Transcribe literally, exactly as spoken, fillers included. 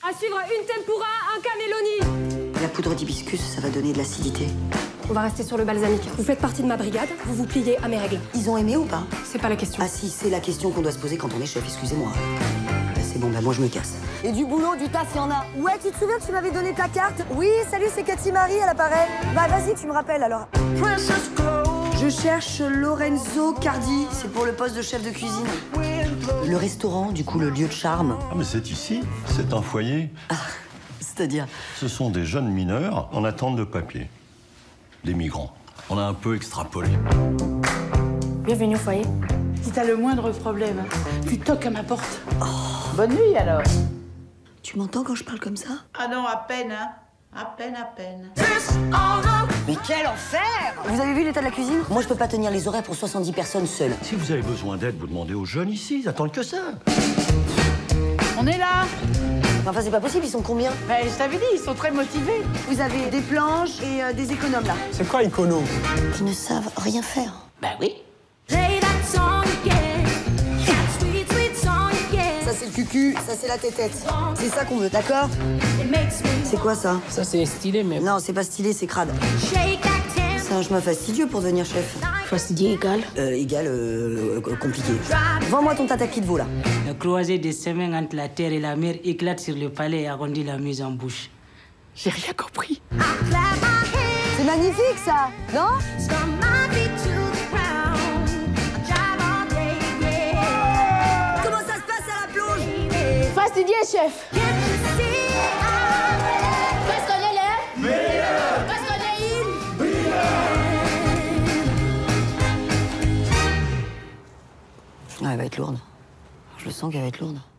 À suivre une tempura, un cannelloni. La poudre d'hibiscus, ça va donner de l'acidité. On va rester sur le balsamique. Vous faites partie de ma brigade, vous vous pliez à mes règles. Ils ont aimé ou pas? C'est pas la question. Ah si, c'est la question qu'on doit se poser quand on est chef, excusez-moi. Bah, c'est bon, bah moi je me casse. Et du boulot, du taf, il y en a. Ouais, tu te souviens que tu m'avais donné ta carte? Oui, salut, c'est Cathy Marie à l'appareil. Bah vas-y, tu me rappelles alors. Je cherche Lorenzo Cardi, c'est pour le poste de chef de cuisine. Le restaurant, du coup, le lieu de charme. Ah, mais c'est ici, c'est un foyer. Ah, c'est-à-dire? Ce sont des jeunes mineurs en attente de papier. Des migrants. On a un peu extrapolé. Bienvenue au foyer. Si t'as le moindre problème, tu toques à ma porte. Oh. Bonne nuit alors. Tu m'entends quand je parle comme ça? Ah non, à peine, hein. À peine, à peine. Mais quel enfer! Vous avez vu l'état de la cuisine? Moi, je peux pas tenir les horaires pour soixante-dix personnes seule. Si vous avez besoin d'aide, vous demandez aux jeunes ici, ils attendent que ça. On est là. Enfin, c'est pas possible, ils sont combien? Ben, je t'avais dit, ils sont très motivés. Vous avez des planches et euh, des économes là. C'est quoi écono? Ils ne savent rien faire. Ben oui. Ça c'est le cucu, ça c'est la tétette. C'est ça qu'on veut, d'accord? C'est quoi ça? Ça, c'est stylé, mais... Non, c'est pas stylé, c'est crade. C'est un chemin fastidieux pour devenir chef. Fastidié égal. Euh, égal, euh, euh, compliqué. Vends-moi ton tataki de veau, là. La croisée des semaines entre la terre et la mer éclate sur le palais et arrondit la mise en bouche. J'ai rien compris. C'est magnifique ça, non? Comment ça se passe à la plonge? Fastidié, chef. Parce qu'on est là? Parce qu'on est il? Ah, elle va être lourde. Je le sens qu'elle va être lourde.